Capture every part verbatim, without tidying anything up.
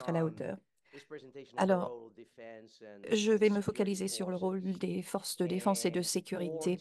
à la hauteur. Alors, je vais me focaliser sur le rôle des forces de défense et de sécurité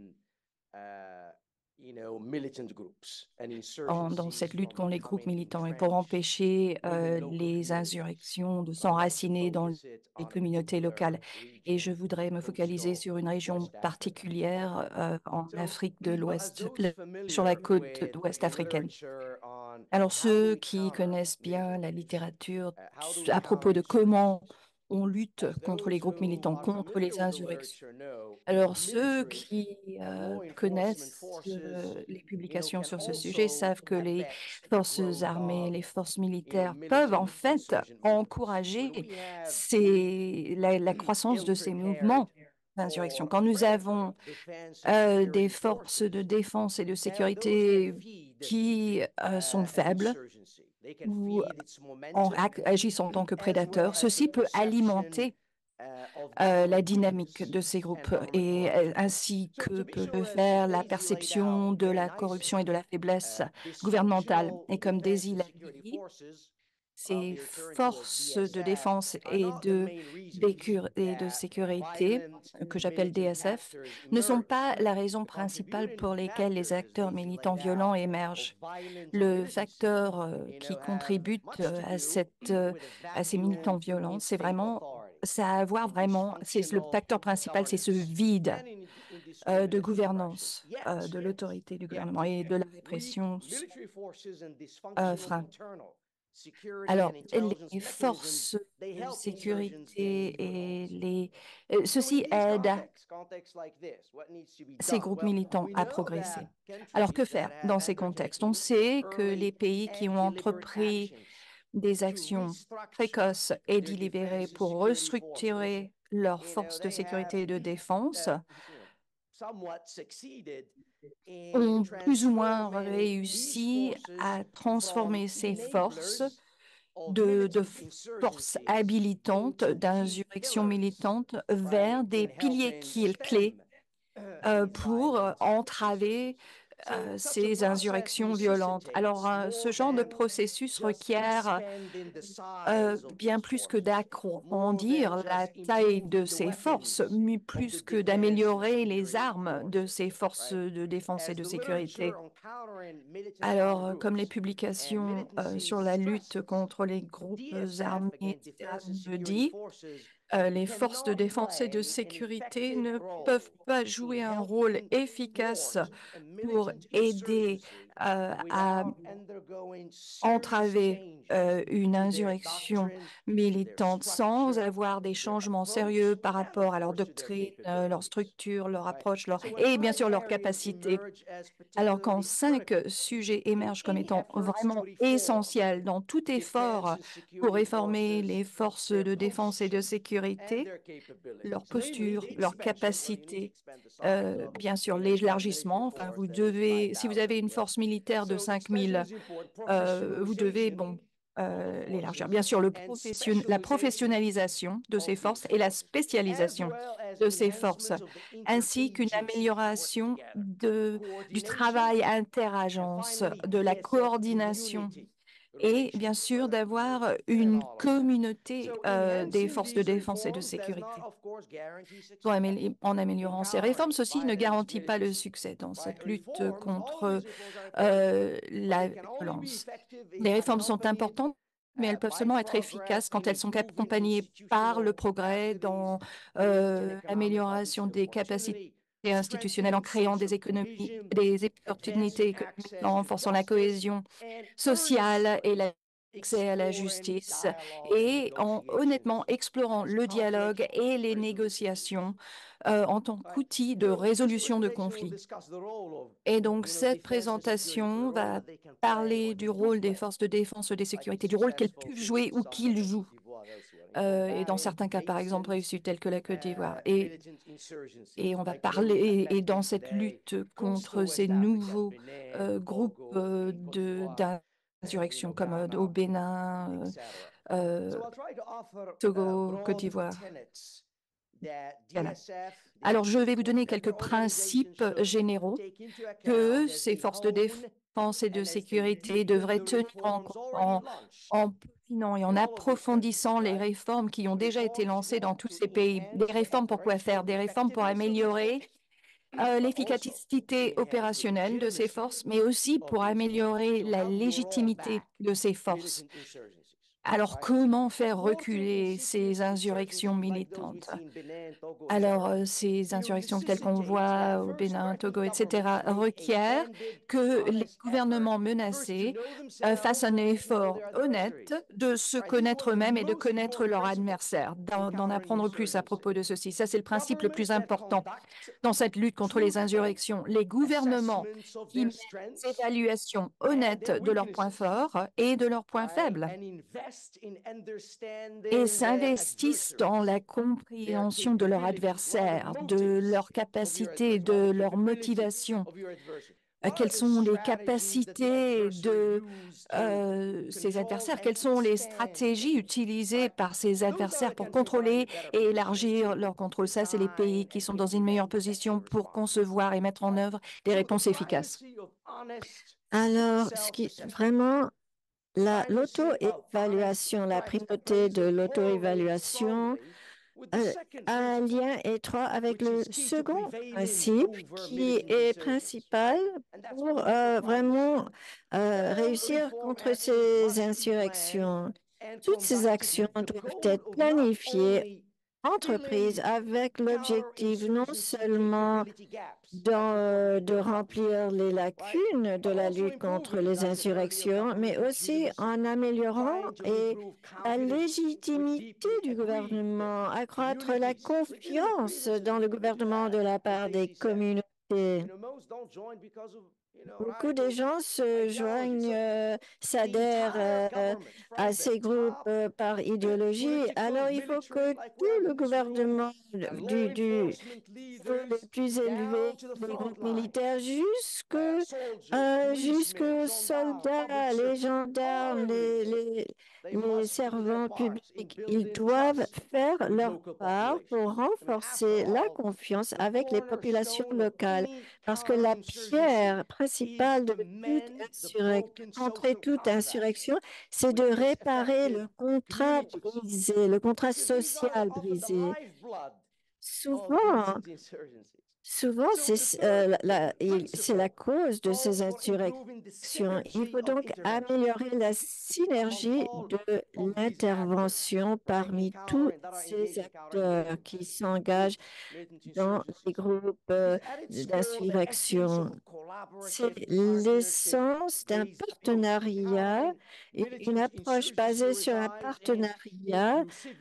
en- dans cette lutte contre les groupes militants et pour empêcher euh, les insurrections de s'enraciner dans les communautés locales. Et je voudrais me focaliser sur une région particulière euh, en Afrique de l'Ouest, le- sur la côte ouest africaine. Alors, ceux qui connaissent bien la littérature à propos de comment on lutte contre les groupes militants, contre les insurrections. Alors, ceux qui euh, connaissent euh, les publications sur ce sujet savent que les forces armées, les forces militaires peuvent en fait encourager ces- la, la croissance de ces mouvements d'insurrection. Quand nous avons euh, des forces de défense et de sécurité qui euh, sont faibles ou en, ac- agissent en tant que prédateurs, ceci peut alimenter euh, la dynamique de ces groupes et euh, ainsi que peut le faire la perception de la corruption et de la faiblesse gouvernementale. Et comme Daisy l'a dit, ces forces de défense et de, d'écur- et de sécurité, euh, que j'appelle D S F, ne sont pas la raison principale pour laquelle les acteurs militants violents émergent. Le facteur euh, qui contribue euh, à cette, euh, à ces militants violents, c'est vraiment, ça a à voir vraiment, c'est le facteur principal, c'est ce vide euh, de gouvernance euh, de l'autorité du gouvernement et de la répression euh, frein. Alors, les forces de sécurité et les... euh, ceci aide ces groupes militants à progresser. Alors, que faire dans ces contextes? On sait que les pays qui ont entrepris des actions précoces et délibérées pour restructurer leurs forces de sécurité et de défense ont plus ou moins réussi à transformer ces forces de, de forces habilitantes, d'insurrection militante vers des piliers qui- clés euh, pour euh, entraver euh, ces insurrections violentes. Alors, euh, ce genre de processus requiert euh, bien plus que d'agrandir la taille de ces forces, mais plus que d'améliorer les armes de ces forces de défense et de sécurité. Alors, euh, comme les publications euh, sur la lutte contre les groupes armés, et cetera, le dit, euh, les forces de défense et de sécurité ne peuvent pas jouer un rôle efficace pour aider euh, à entraver euh, une insurrection militante sans avoir des changements sérieux par rapport à leur doctrine, euh, leur structure, leur approche, leur... et bien sûr leur capacité. Alors quand cinq sujets émergent comme étant vraiment essentiels dans tout effort pour réformer les forces de défense et de sécurité, leur posture, leur capacité, euh, bien sûr l'élargissement. Enfin, vous devez, si vous avez une force militaire de cinq mille, euh, vous devez, bon, euh, l'élargir. Bien sûr, le profession- la professionnalisation de ces forces et la spécialisation de ces forces, ainsi qu'une amélioration de, du travail interagence, de la coordination et bien sûr d'avoir une communauté euh, des forces de défense et de sécurité. Pour améliorer- En améliorant ces réformes, ceci ne garantit pas le succès dans cette lutte contre euh, la violence. Les réformes sont importantes, mais elles peuvent seulement être efficaces quand elles sont accompagnées par le progrès dans euh, l'amélioration des capacités institutionnelles en créant des économies, des opportunités économiques, en renforçant la cohésion sociale et l'accès à la justice et en honnêtement explorant le dialogue et les négociations euh, en tant qu'outil de résolution de conflits. Et donc, cette présentation va parler du rôle des forces de défense et de sécurité, du rôle qu'elles peuvent jouer ou qu'ils jouent, euh, et dans certains cas, par exemple, réussis tels que la Côte d'Ivoire. Et, et on va parler, et dans cette lutte contre ces nouveaux euh, groupes euh, de, d'insurrection, comme euh, au Bénin, euh, euh, Togo, Côte d'Ivoire, Ghana. Alors, je vais vous donner quelques principes généraux que ces forces de défense et de sécurité devraient tenir en, en, en non, et en approfondissant les réformes qui ont déjà été lancées dans tous ces pays. Des réformes pour quoi faire? Des réformes pour améliorer euh, l'efficacité opérationnelle de ces forces, mais aussi pour améliorer la légitimité de ces forces. Alors, comment faire reculer ces insurrections militantes? Alors, euh, ces insurrections telles qu'on voit au Bénin, Togo, et cetera, requièrent que les gouvernements menacés euh, fassent un effort honnête de se connaître eux-mêmes et de connaître leur adversaire, d'en d'en apprendre plus à propos de ceci. Ça, c'est le principe le plus important dans cette lutte contre les insurrections. Les gouvernements qui mènent des évaluations honnêtes de leurs points forts et de leurs points faibles et s'investissent dans la compréhension de leur adversaire, de leurs capacités, de leur motivation. Euh, Quelles sont les capacités de euh, ces adversaires? Quelles sont les stratégies utilisées par ces adversaires pour contrôler et élargir leur contrôle? Ça, c'est les pays qui sont dans une meilleure position pour concevoir et mettre en œuvre des réponses efficaces. Alors, ce qui vraiment, la, l'auto-évaluation, la primauté de l'auto-évaluation euh, a un lien étroit avec le second principe qui est principal pour euh, vraiment euh, réussir contre ces insurrections. Toutes ces actions doivent être planifiées, entreprises avec l'objectif non seulement dans, euh, de remplir les lacunes de la lutte contre les insurrections, mais aussi en améliorant et la légitimité du gouvernement, accroître la confiance dans le gouvernement de la part des communautés. Beaucoup de gens se joignent, euh, s'adhèrent euh, à ces groupes euh, par idéologie. Alors, il faut que tout le gouvernement du, du, les plus élevés, les groupes militaires, jusque, euh, jusqu'aux soldats, les gendarmes, les, les, les servants publics, ils doivent faire leur part pour renforcer la confiance avec les populations locales. Parce que la pierre principale de toute insurrection, contrer toute insurrection, c'est de réparer le contrat brisé, le contrat social brisé. Souvent, Souvent, c'est euh, la, la- il- c'est la cause de ces insurrections. Il faut donc améliorer la synergie de l'intervention parmi tous ces acteurs qui s'engagent dans les groupes euh, d'insurrection. C'est l'essence d'un partenariat, une une approche basée sur un partenariat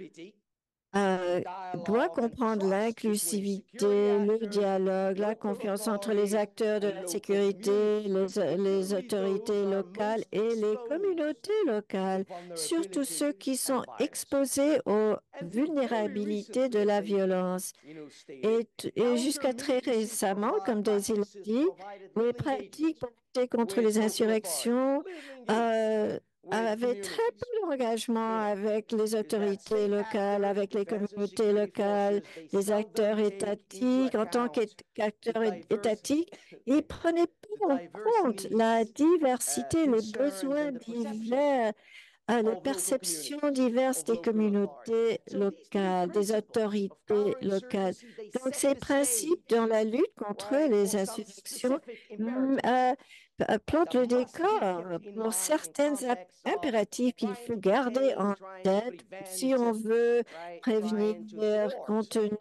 euh, doit comprendre l'inclusivité, le dialogue, la confiance entre les acteurs de la sécurité, les, les autorités locales et les communautés locales, surtout ceux qui sont exposés aux vulnérabilités de la violence. Et, t- et jusqu'à très récemment, comme Daisy l'a dit, les pratiques pour lutter contre les insurrections euh, avaient très peu d'engagement avec les autorités locales, avec les communautés locales, les acteurs étatiques. En tant qu'ét- qu'acteurs é- étatiques, ils prenaient pas en compte la diversité, les besoins divers à les perceptions diverses des communautés locales, des autorités locales. Donc, ces principes dans la lutte contre les insurrections mm, euh, euh, plantent le décor pour certaines ap- impératifs qu'il faut garder en tête si on veut prévenir, contenir,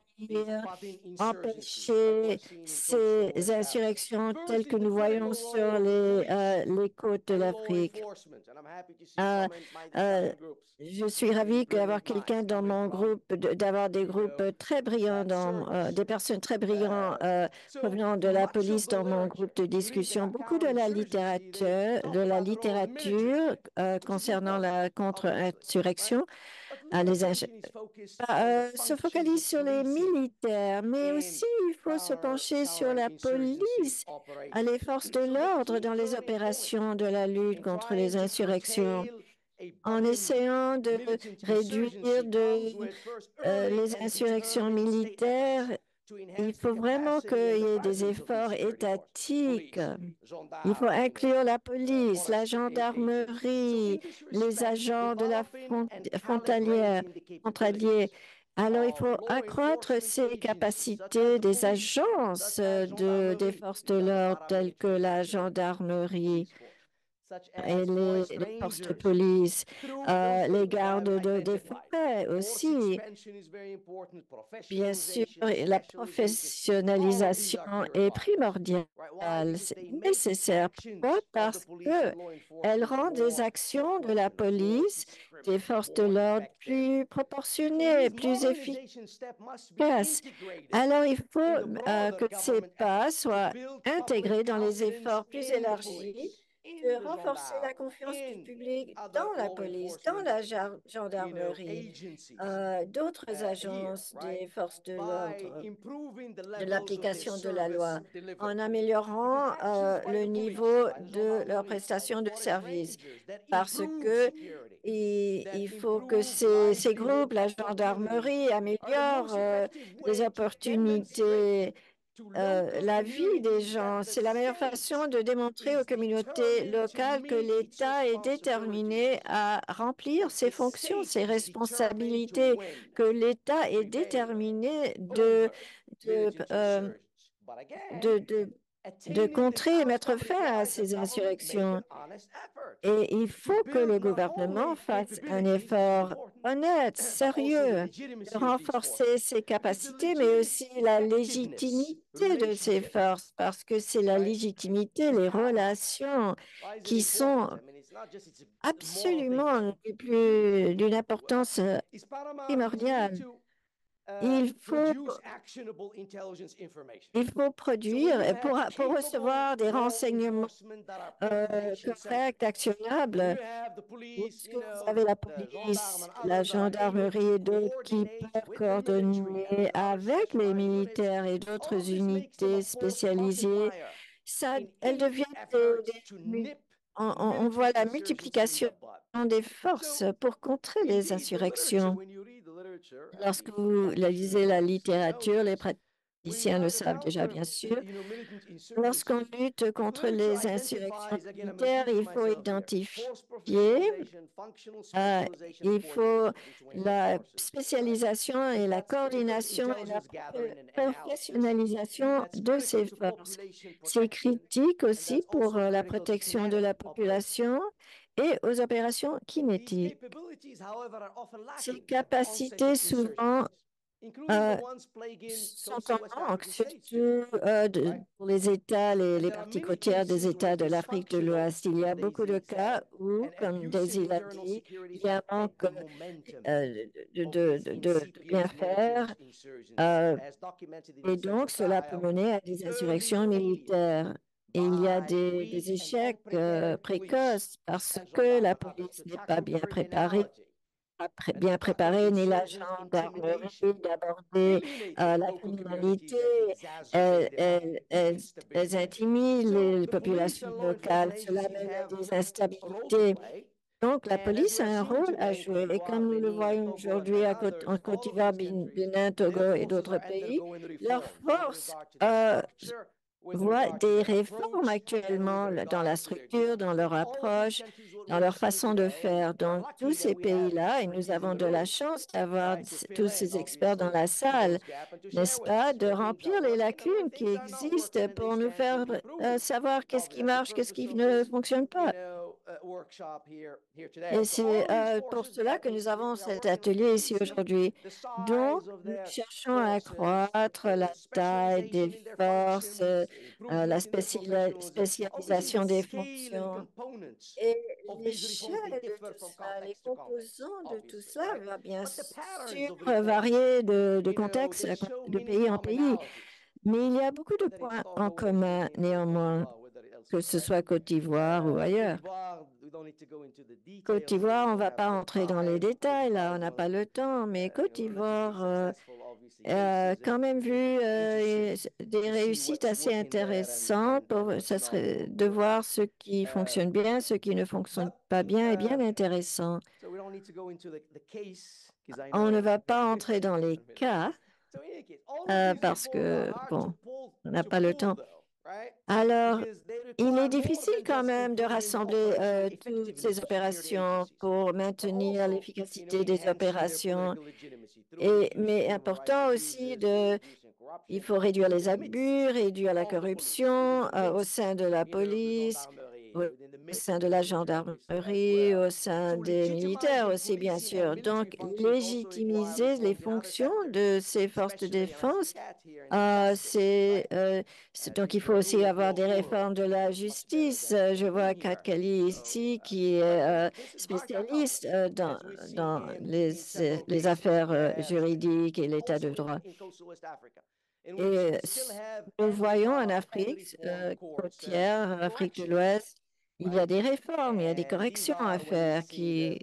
empêcher ces insurrections telles que nous voyons sur les, euh, les côtes de l'Afrique. Euh, euh, je suis ravie d'avoir quelqu'un dans mon groupe, de- d'avoir des groupes très brillants, dans, euh, des personnes très brillantes euh, provenant de la police dans mon groupe de discussion. Beaucoup de la littérature, de la littérature euh, concernant la contre-insurrection, euh, les ing- euh, se focalise sur les militaires, mais aussi il faut se pencher sur la police, à les forces de l'ordre dans les opérations de la lutte contre les insurrections, en essayant de réduire de, euh, les insurrections militaires Il faut vraiment qu'il y ait des efforts étatiques. Il faut inclure la police, la gendarmerie, les agents de la front- frontalière, frontalier. Alors, il faut accroître ces capacités des agences de, des forces de l'ordre telles que la gendarmerie et les, les forces de police, euh, les gardes de- des forêts aussi. Bien sûr, la professionnalisation est primordiale. C'est nécessaire. Pourquoi? Parce que elle rend des actions de la police, des forces de l'ordre plus proportionnées, plus efficaces. Alors, il faut euh, que ces pas soient intégrés dans les efforts plus élargis de renforcer la confiance du public dans la police, dans la jar- gendarmerie, euh, d'autres agences des forces de l'ordre, de l'application de la loi, en améliorant euh, le niveau de leurs prestations de services. Parce que il, il faut que ces, ces groupes, la gendarmerie, améliorent euh, les opportunités euh, la vie des gens. C'est la meilleure façon de démontrer aux communautés locales que l'État est déterminé à remplir ses fonctions, ses responsabilités, que l'État est déterminé de, de, euh, de, de, de contrer et mettre fin à ces insurrections. Et il faut que le gouvernement fasse un effort honnête, sérieux, de renforcer ses capacités, mais aussi la légitimité de ses forces, parce que c'est la légitimité, les relations qui sont absolument du plus- d'une importance euh, primordiale. Il faut, il faut produire, pour, pour recevoir des renseignements euh, corrects, actionnables. Est-ce que vous avez la police, la gendarmerie et d'autres qui peuvent coordonner avec les militaires et d'autres unités spécialisées? Ça, elles deviennent des, des- mu- on, on- on voit la multiplication des forces pour contrer les insurrections. Lorsque vous lisez la littérature, les praticiens le savent déjà, bien sûr. Lorsqu'on lutte contre les insurrections militaires, il faut identifier euh, il faut la spécialisation et la coordination et la profe- professionnalisation de ces forces. C'est critique aussi pour euh, la protection de la population et aux opérations kinétiques. Ces capacités souvent euh, sont en manque, surtout euh, de- pour les États, les, les parties côtières des États de l'Afrique de l'Ouest. Il y a beaucoup de cas où, comme Daisy l'a dit, il y a un manque euh, de, de, de, de- de bien faire, euh, et donc cela peut mener à des insurrections militaires. Et il y a des, des échecs euh, précoces parce que la police n'est pas bien préparée pas pré- bien préparée, ni la gendarmerie d'aborder euh, la criminalité. Elles, elles- elles- elles intimident les, les populations locales. Cela mène à des instabilités. Donc, la police a un rôle à jouer. Et comme nous le voyons aujourd'hui à Côte- en Côte d'Ivoire, Bin- Bénin, Togo et d'autres pays, leurs forces euh, voient des réformes actuellement là, dans la structure, dans leur approche, dans leur façon de faire. Dans tous ces pays-là, et nous avons de la chance d'avoir s- tous ces experts dans la salle, n'est-ce pas, de remplir les lacunes qui existent pour nous faire euh, savoir qu'est-ce qui marche, qu'est-ce qui ne fonctionne pas. Et c'est euh, pour cela que nous avons cet atelier ici aujourd'hui. Donc, nous cherchons à accroître la taille des forces, euh, euh, la spéciali- spécialisation des fonctions et l'échelle de tout cela, les composants de tout cela va bien sûr varier de, de contexte, à con- de pays en pays, mais il y a beaucoup de points en commun néanmoins, que ce soit Côte d'Ivoire ou ailleurs. Côte d'Ivoire, on ne va pas entrer dans les détails, là, on n'a pas le temps, mais Côte d'Ivoire euh, a quand même vu euh, des réussites assez intéressantes. Pour, ça serait de voir ce qui fonctionne bien, ce qui ne fonctionne pas bien est bien intéressant. On ne va pas entrer dans les cas, euh, parce que, bon, on n'a pas le temps. Alors, il est difficile quand même de rassembler euh, toutes ces opérations pour maintenir l'efficacité des opérations. Et, mais important aussi de, il faut réduire les abus, réduire la corruption euh, au sein de la police, au, au sein de la gendarmerie, au sein des militaires aussi, bien sûr. Donc, légitimiser les fonctions de ces forces de défense. Ah, c'est, euh, c'est- donc, il faut aussi avoir des réformes de la justice. Euh, Je vois Kat Kelly ici, qui est euh, spécialiste euh, dans, dans les, les affaires euh, juridiques et l'état de droit. Et euh, s- nous voyons en Afrique euh, côtière, en Afrique de l'Ouest, il y a des réformes, il y a des corrections à faire qui,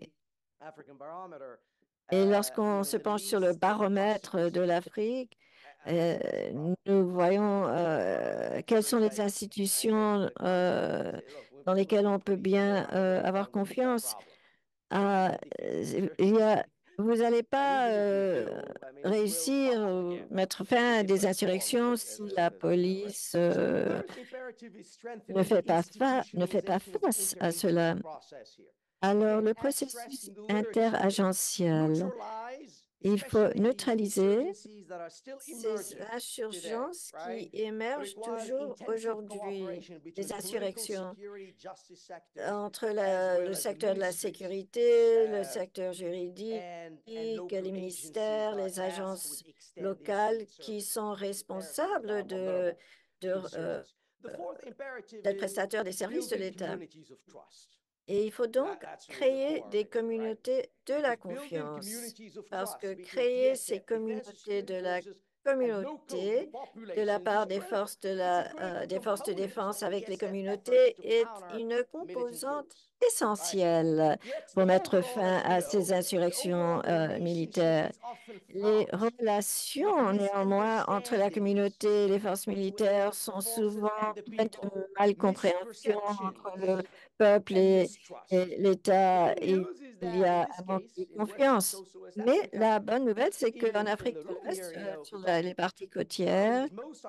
et lorsqu'on se penche sur le baromètre de l'Afrique, euh, nous voyons euh, quelles sont les institutions euh, dans lesquelles on peut bien euh, avoir confiance. Ah, euh, il y a- vous n'allez pas euh, réussir à mettre fin à des insurrections si la police euh, ne fait pas fa- ne fait pas face à cela. Alors, le processus interagentiel, il faut neutraliser ces insurgences qui émergent toujours aujourd'hui, les insurrections entre la- le secteur de la sécurité, le secteur juridique, les ministères, les agences locales qui sont responsables de, de, euh, d'être prestataires des services de l'État. Et il faut donc créer des communautés de la confiance, parce que créer ces communautés de la communauté de la part des forces de la, euh, des forces de défense avec les communautés est une composante essentielle pour mettre fin à ces insurrections euh, militaires. Les relations, néanmoins, entre la communauté et les forces militaires sont souvent pleines de malcompréhension entre le peuple et, et l'État. Il y a un manque de confiance. Mais la bonne nouvelle, c'est qu'en Afrique de l'Ouest, euh, sur la- les parties côtières,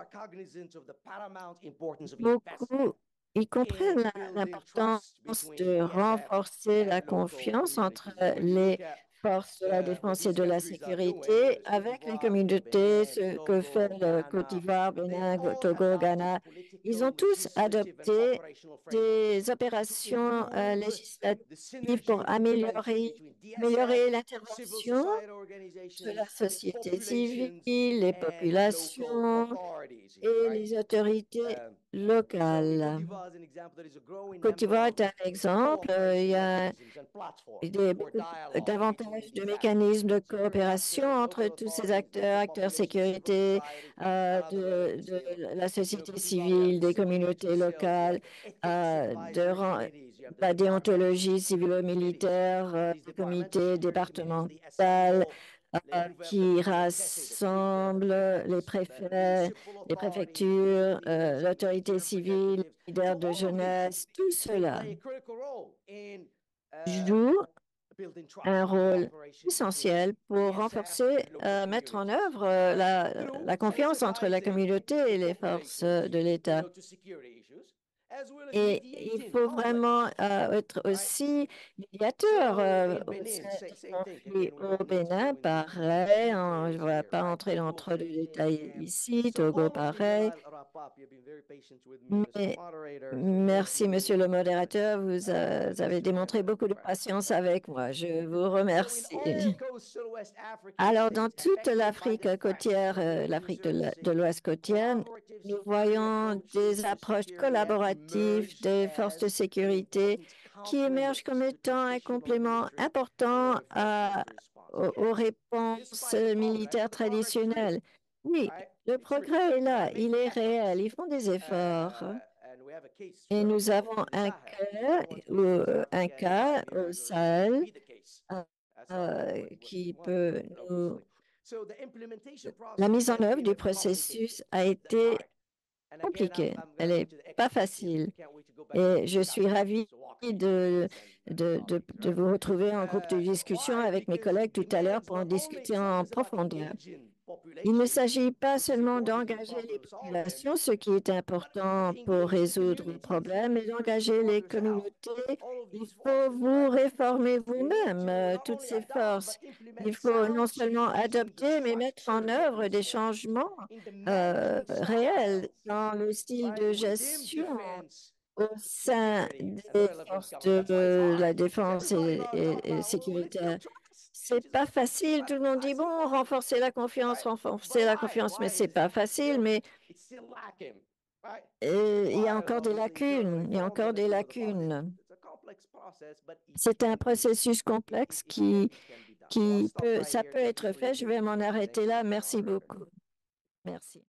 beaucoup, ils comprennent la- l'importance de renforcer la confiance entre les forces de la défense et de la sécurité avec les communautés, ce que fait le Côte d'Ivoire, Bénin, Go- Togo, Ghana. Ils ont tous adopté des opérations euh, législatives pour améliorer, améliorer l'intervention de la société civile, les populations et les autorités locales. Côte d'Ivoire est un exemple. Euh, Il y a des, beaucoup davantage de mécanismes de coopération entre tous ces acteurs, acteurs sécurité, euh, de, de la société civile, des communautés locales, euh, de ren- la déontologie civilo-militaire, euh, le comité départemental euh, qui rassemble les préfets, les préfectures, euh, l'autorité civile, les leaders de jeunesse, tout cela joue un rôle essentiel pour renforcer, euh, mettre en œuvre euh, la, la confiance entre la communauté et les forces euh, de l'État. Et il faut vraiment euh, être aussi médiateur euh, au sein des conflits au Bénin, pareil, hein, je ne vais pas entrer dans trop de détails ici, Togo, pareil. Mais merci, monsieur le modérateur, vous, euh, vous avez démontré beaucoup de patience avec moi. Je vous remercie. Alors, dans toute l'Afrique côtière, euh, l'Afrique de l'A- de l'Ouest côtière, nous voyons des approches collaboratives des forces de sécurité qui émergent comme étant un complément important à- aux, aux réponses militaires traditionnelles. Oui, le progrès est là, il est réel, ils font des efforts. Et nous avons un cas, ou, un cas au Sahel euh, euh, qui peut nous... La mise en œuvre du processus a été compliquée. Elle n'est pas facile. Et je suis ravie de, de, de, de vous retrouver en groupe de discussion avec mes collègues tout à l'heure pour en discuter en profondeur. Il ne s'agit pas seulement d'engager les populations, ce qui est important pour résoudre le problème, mais d'engager les communautés. Il faut vous réformer vous-même, euh, toutes ces forces. Il faut non seulement adopter, mais mettre en œuvre des changements euh, réels dans le style de gestion au sein des forces de euh, la défense et, et, et sécuritaire. C'est pas facile. Tout le monde dit, bon, renforcer la confiance, renforcer la confiance, mais c'est pas facile. Mais euh, il y a encore des lacunes. Il y a encore des lacunes. C'est un processus complexe qui, qui peut, ça peut être fait. Je vais m'en arrêter là. Merci beaucoup. Merci.